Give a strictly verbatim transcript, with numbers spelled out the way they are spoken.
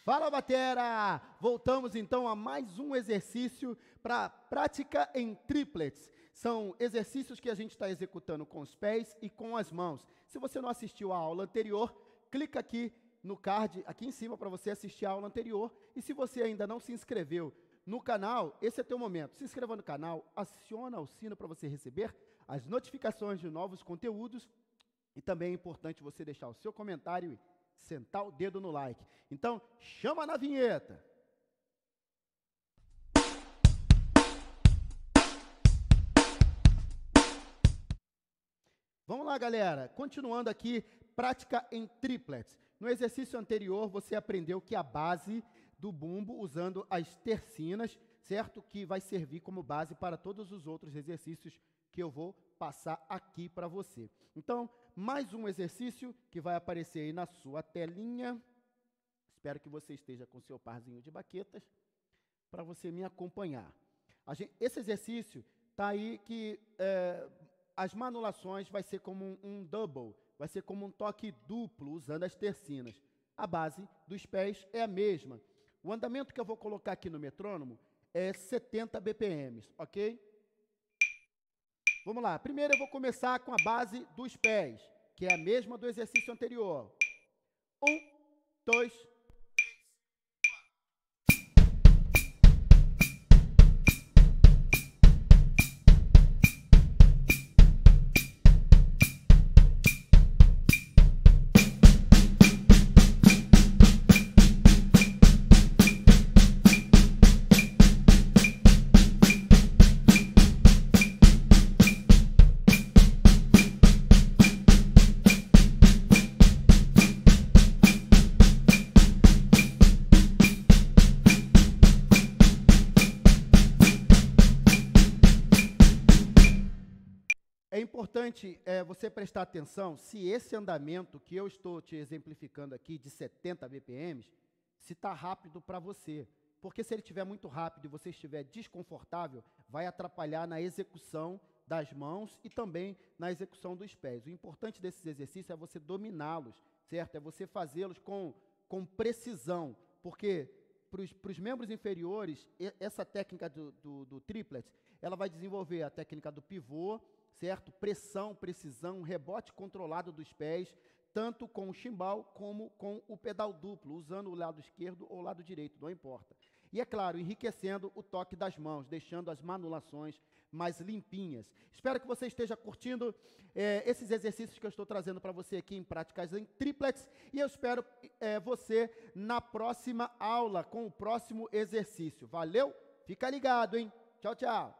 Fala, batera! Voltamos então a mais um exercício para prática em triplets. São exercícios que a gente está executando com os pés e com as mãos. Se você não assistiu a aula anterior, clica aqui no card, aqui em cima, para você assistir a aula anterior. E se você ainda não se inscreveu no canal, esse é teu momento. Se inscreva no canal, aciona o sino para você receber as notificações de novos conteúdos. E também é importante você deixar o seu comentário e sentar o dedo no like. Então, chama na vinheta. Vamos lá, galera. Continuando aqui, prática em triplets. No exercício anterior, você aprendeu que a base do bumbo, usando as tercinas, certo? Que vai servir como base para todos os outros exercícios que eu vou passar aqui para você. Então, mais um exercício que vai aparecer aí na sua telinha. Espero que você esteja com seu parzinho de baquetas para você me acompanhar. A gente, esse exercício está aí que é, as manulações vai ser como um, um double, vai ser como um toque duplo usando as tercinas. A base dos pés é a mesma. O andamento que eu vou colocar aqui no metrônomo é setenta B P Ms, ok? Vamos lá. Primeiro eu vou começar com a base dos pés, que é a mesma do exercício anterior. Um, dois, É importante é, você prestar atenção se esse andamento que eu estou te exemplificando aqui de setenta B P Ms, se está rápido para você. Porque se ele estiver muito rápido e você estiver desconfortável, vai atrapalhar na execução das mãos e também na execução dos pés. O importante desses exercícios é você dominá-los, certo? É você fazê-los com, com precisão, porque para os membros inferiores, essa técnica do, do, do triplet, ela vai desenvolver a técnica do pivô, certo? Pressão, precisão, rebote controlado dos pés, tanto com o chimbal como com o pedal duplo, usando o lado esquerdo ou o lado direito, não importa. E, é claro, enriquecendo o toque das mãos, deixando as manulações mais limpinhas. Espero que você esteja curtindo é, esses exercícios que eu estou trazendo para você aqui em práticas em triplets, e eu espero é, você na próxima aula, com o próximo exercício. Valeu? Fica ligado, hein? Tchau, tchau!